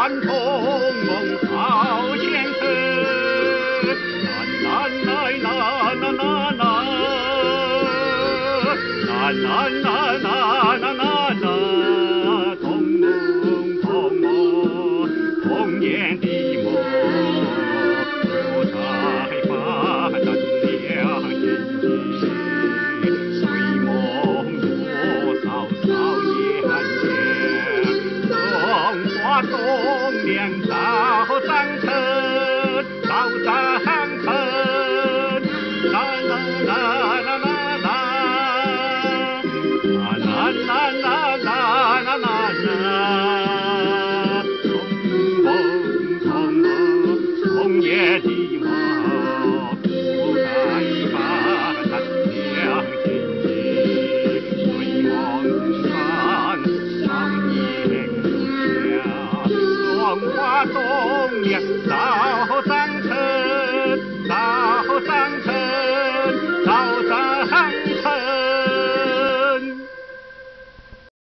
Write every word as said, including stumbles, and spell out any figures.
看同梦好先生，啦啦啦啦啦啦啦啦啦啦啦啦啦，同梦同梦童年的梦，不再发展了眼睛，睡梦多少少年前，松花冬莲早长成，早长成，啦啦啦啦啦啦，啦啦啦啦啦啦啦啦，同梦同梦童年的梦，不再发展了眼睛，睡梦中少年如夏，松花冬莲早长成。